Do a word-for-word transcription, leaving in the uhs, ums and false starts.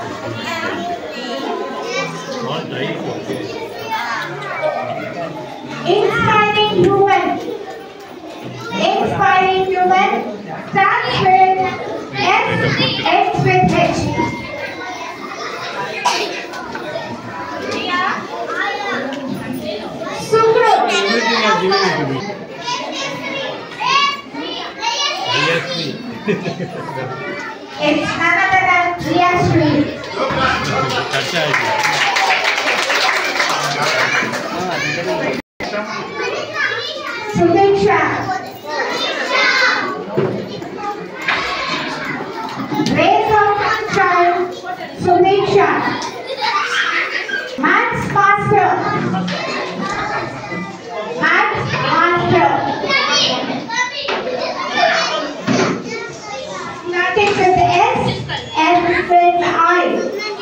Inspiring human. Inspiring human starts with S, ends with H. Sucrose. It's none other than Priyashree. Sudiksha. Raise of child, Sudiksha. Maths master. Maths master. Starting with S and with I.